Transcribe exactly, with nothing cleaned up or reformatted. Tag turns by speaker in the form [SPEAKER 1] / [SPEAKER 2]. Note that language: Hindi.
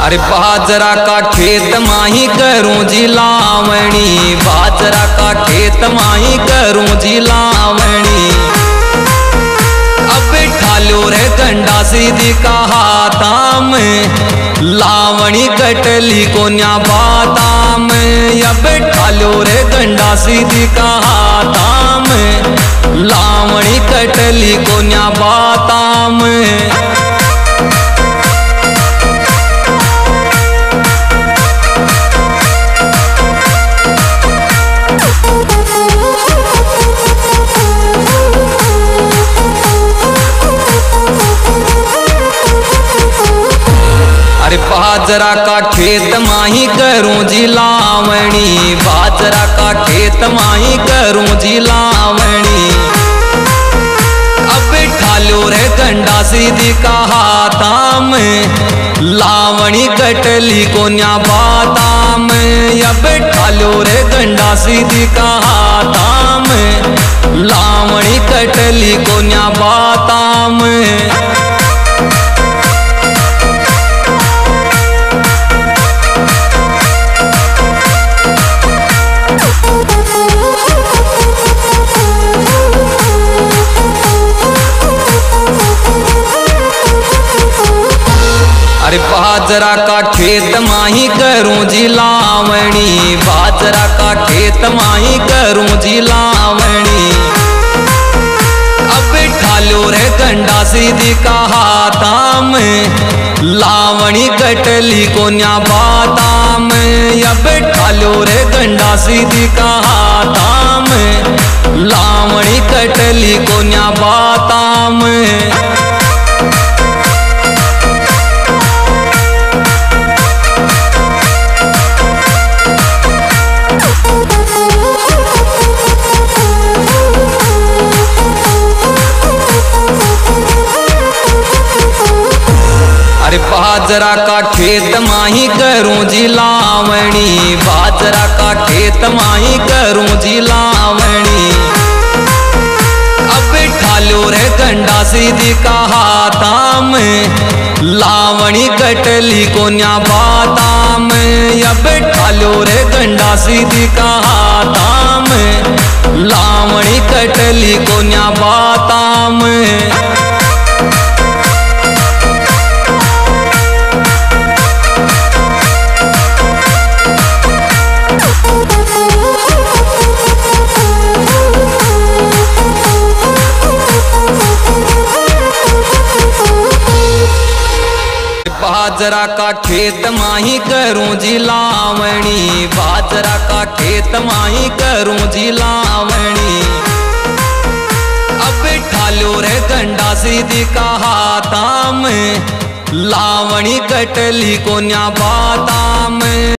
[SPEAKER 1] अरे बाजरा का खेत माही करूं जी लावणी, बाजरा का खेत माही करूं जी लावणी। अब ठालो रे गंडा सीधी का हाथाम, लावणी कटली कोन्या बाताम। अब ठालो रे गंडा सीधी का हाथाम, लावणी कटली कोन्या बाताम। अरे बाजरा का खेत माही करूं जी लावणी, बाजरा का खेत माही करूं जी लावणी। अब ठालो रे गंडा सीधी का हाथाम, लावणी कटली कोन्या बाताम। अब ठालो रे गंडा सीधी का हाथाम, लावणी कटली कोन्या बाताम। अरे बाजरा का खेत माही करूं जी लावणी, बाजरा का खेत माही करूं जी लावणी। अब ठालो रे गंडा सीधी का हाथाम, लावणी कटली कोन्या बाताम। अब ठालो रे गंडा सीधी का हाथाम, लावणी कटली कोन्या बाताम। अरे बाजरा का खेत माही करूं जी लावणी, बाजरा का खेत माही करूं जी लावणी। अब ठालो रे गंडा सीधी का हाथाम, लावणी कटली कोन्या बाताम। अब ठालो रे गंडा सीधी का हाथाम, लावणी कटली कोन्या बाताम। बाजरा का खेत माही करूं जी लावणी, बाजरा का खेत माही करूं जी लावणी। अब ठालो रे गंडा सीधी का हाथाम, लावणी कटली कोन्या बाताम।